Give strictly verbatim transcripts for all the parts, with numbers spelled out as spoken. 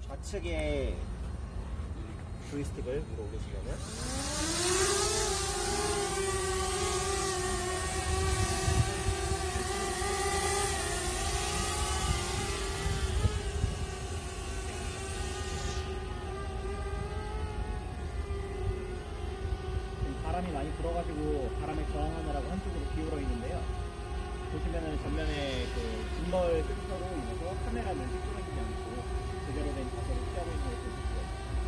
좌측에 조이스틱을 위로 올리시려면 바람이 많이 불어가지고 바람에 저항하느라고 한쪽으로 기울어 있는데요. 보시면은 전면에 그 짐벌 센서로 인해서 카메라는 찌그러지지 않고 제대로 된 자세를 취하고 있는 것을 볼 수가 있습니다.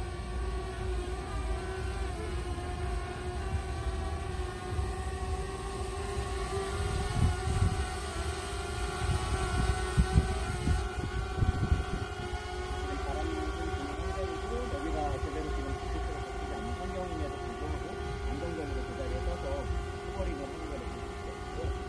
지금 바람이 좀 부는 상태이고 여기가 제대로 지금 기초가 잡히지 않는 환경임에도 불구하고 안정적으로 그 자리에 서서 후버링을 하는 걸 볼 수가 있고요.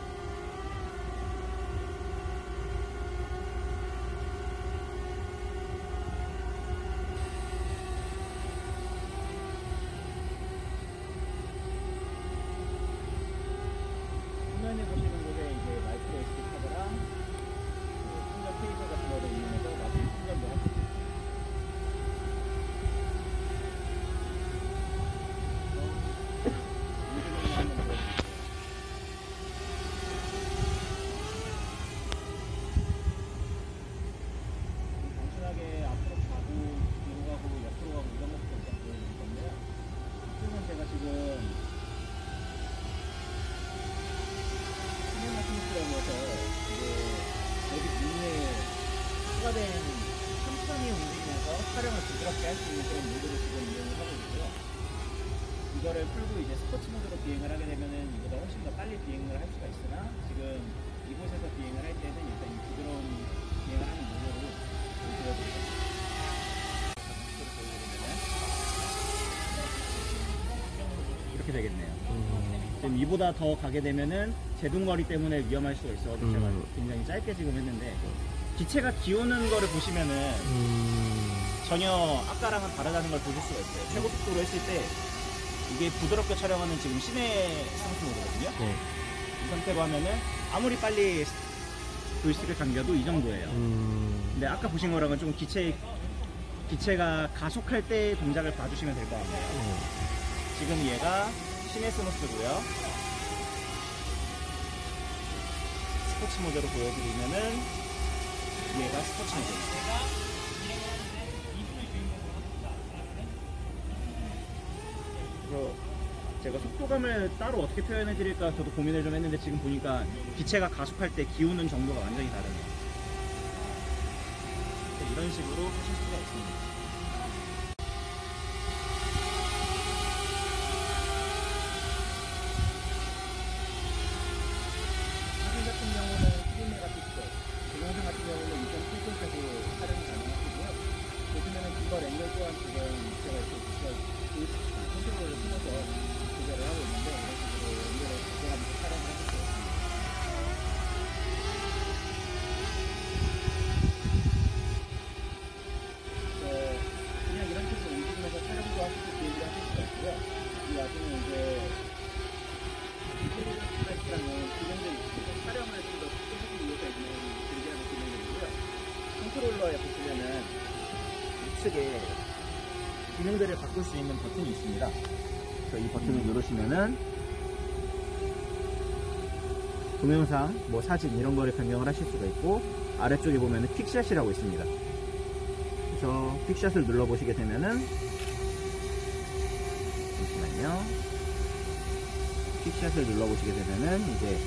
화면에 보시는 곳에 이제 마이크로 에스디 카드랑 그 충전 케이블 같은 거를 이용해서 나중에 충전도 할 수 있습니다. 단순하게 앞으로 가고 뒤로 가고 옆으로 가고 이런 것부터 일단 보여드릴 건데요. 이쪽은 제가 지금 시뮬레이션이라고 해서 이제 여기 위에 추가된 천천히 움직이면서 촬영을 부드럽게 할 수 있는 그런 모드를 지금 이용을 하고 있고요. 이거를 풀고 이제 스포츠 모드로 비행을 하게 되면은 이보다 훨씬 더 빨리 비행을 할 수가 있으나 지금 이곳에서 비행을 할 때는 일단 이 부드러운 비행을 하는 모드로 보여드리겠습니다. 이렇게 되겠네요. 음. 지금 이보다 더 가게 되면은 제동거리 때문에 위험할 수가 있어. 음. 제가 굉장히 짧게 지금 했는데 기체가 기우는 거를 보시면은 음. 전혀 아까랑은 다르다는 걸 보실 수가 있어요. 최고 속도로 했을 때 이게 부드럽게 촬영하는 지금 시내 상태 모드거든요. 네. 이 상태로 하면은 아무리 빨리 조이스틱을 당겨도 이 정도예요. 음. 근데 아까 보신 거랑은 좀 기체 기체가 가속할 때 동작을 봐주시면 될 것 같아요. 음. 지금 얘가 시내 스무스고요. 스포츠 모드로 보여드리면은 얘가 스포츠 모드입니다. 그래서 제가 속도감을 따로 어떻게 표현해 드릴까 저도 고민을 좀 했는데 지금 보니까 기체가 가속할 때 기우는 정도가 완전히 다르네요. 이런 식으로 하실 수가 있습니다. 사진 같은 경우는 십일 메가픽셀, 동영상 같은 경우는 이 점 칠 킬까지 촬영이 가능하시고요. 보시면은 이걸 앵글 또한 지금 제가 이렇게 컨트롤을 통해서 조절을 하고 있는데 이런 식으로 앵글을 조절하면서 촬영을 하실 수 있습니다. 그냥 이런 식으로 움직이면서 촬영도 하시고 비행도 하실 수가 있고요. 이 와중에 이제 인텔리전스 플라이트라는 기능들이 있습니다. 촬영을 좀 더 쉽게 하기 위해서 있는 즐겨하는 기능들이고요. 컨트롤러에 보시면은 우측에 기능들을 바꿀 수 있는 버튼이 있습니다. 그래서 이 버튼을 누르시면은 동영상, 뭐 사진 이런 거를 변경을 하실 수가 있고 아래쪽에 보면은 퀵샷이라고 있습니다. 그래서 퀵샷을 눌러보시게 되면은 잠시만요. 퀵샷을 눌러보시게 되면은 이제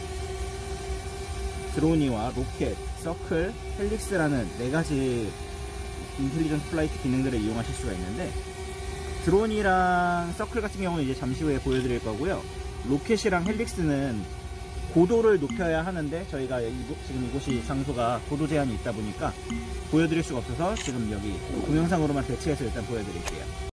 드로니와 로켓, 서클, 헬릭스라는 네 가지 인텔리전스 플라이트 기능들을 이용하실 수가 있는데 드론이랑 서클 같은 경우는 이제 잠시 후에 보여드릴 거고요. 로켓이랑 헬릭스는 고도를 높여야 하는데 저희가 이곳, 지금 이곳이 장소가 고도 제한이 있다 보니까 보여드릴 수가 없어서 지금 여기 동영상으로만 대체해서 일단 보여드릴게요.